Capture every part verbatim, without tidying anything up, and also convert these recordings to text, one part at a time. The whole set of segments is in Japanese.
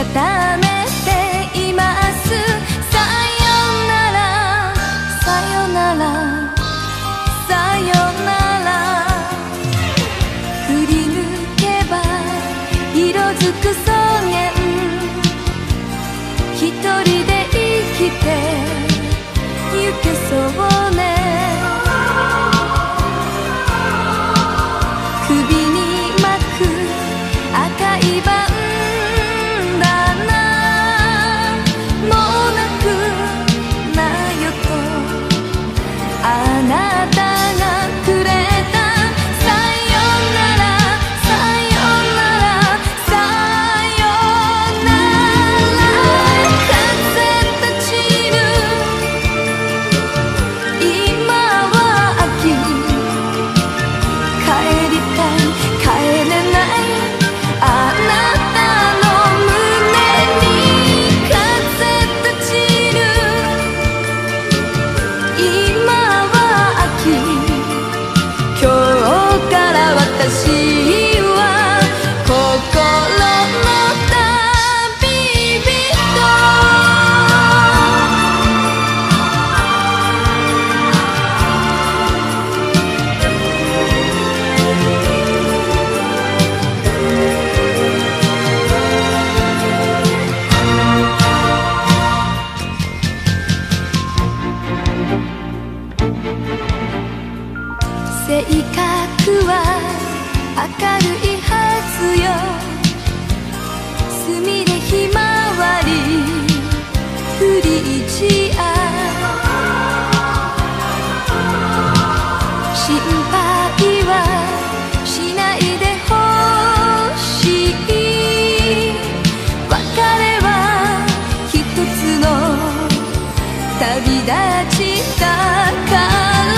ためています。さよならさよならさよなら。振り抜けば色づく草原、一人で生きてゆけそうね。首に巻く赤いバンダナ、もうなくなよとあなたがくれた。さよならさよならさよなら。風立ちぬ今は秋、帰りたい帰れないあなたの胸に。風立ちぬ今は秋、今日から私は心の旅人。性格は明るいはずよ。墨でひまわりフリージア、心配はしないでほしい。別れは一つの旅立ちだから。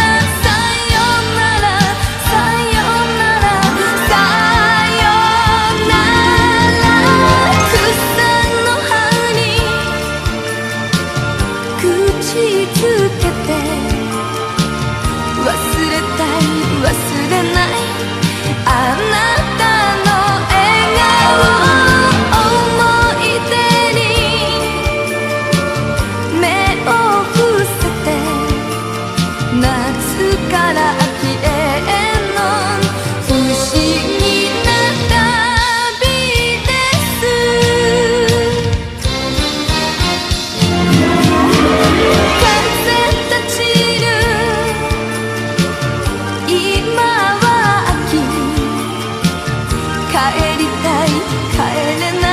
さよならさよならさよなら。草の葉に口つけて忘れたい忘れないあなたの笑顔。思い出に目を伏せて夏から秋への不思議な旅です。風立ちぬ今は秋、帰りたい帰れない